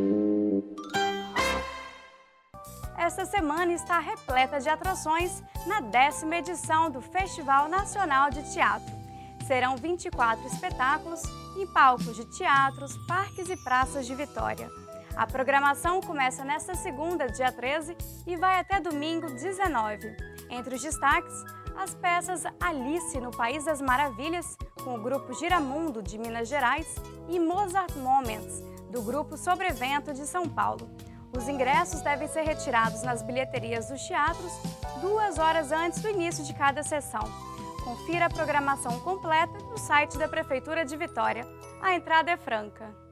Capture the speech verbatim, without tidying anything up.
Esta semana está repleta de atrações na décima edição do Festival Nacional de Teatro. Serão vinte e quatro espetáculos em palcos de teatros, parques e praças de Vitória. A programação começa nesta segunda, dia treze, e vai até domingo, dezenove. Entre os destaques, as peças Alice no País das Maravilhas, com o grupo Giramundo de Minas Gerais, e Mozart Moments, do grupo Sobrevento de São Paulo. Os ingressos devem ser retirados nas bilheterias dos teatros duas horas antes do início de cada sessão. Confira a programação completa no site da Prefeitura de Vitória. A entrada é franca.